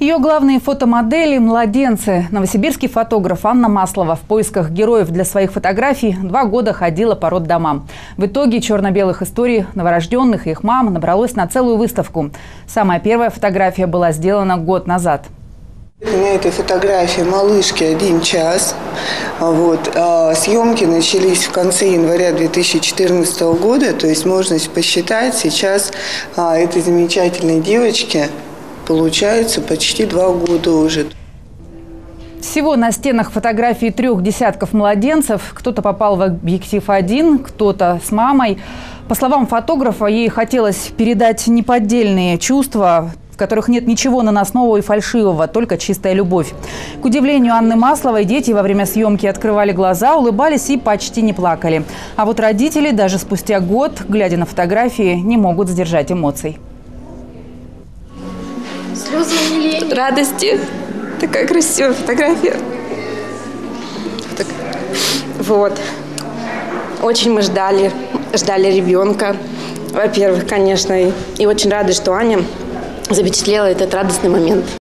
Ее главные фотомодели – младенцы. Новосибирский фотограф Анна Маслова в поисках героев для своих фотографий 2 года ходила по роддомам. В итоге черно-белых историй новорожденных и их мам набралось на целую выставку. Самая первая фотография была сделана год назад. На этой фотографии малышке 1 час. Съемки начались в конце января 2014 года, то есть можно посчитать, сейчас этой замечательной девочке получается почти 2 года уже. Всего на стенах фотографии 3 десятков младенцев. Кто-то попал в объектив один, кто-то с мамой. По словам фотографа, ей хотелось передать неподдельные чувства, в которых нет ничего наносного и фальшивого, только чистая любовь. К удивлению Анны Масловой, дети во время съемки открывали глаза, улыбались и почти не плакали. А вот родители даже спустя год, глядя на фотографии, не могут сдержать эмоций. Слезы умиления, радости. Такая красивая фотография. Вот. Очень мы ждали ребенка, во-первых, конечно. И очень рады, что Аня запечатлела этот радостный момент.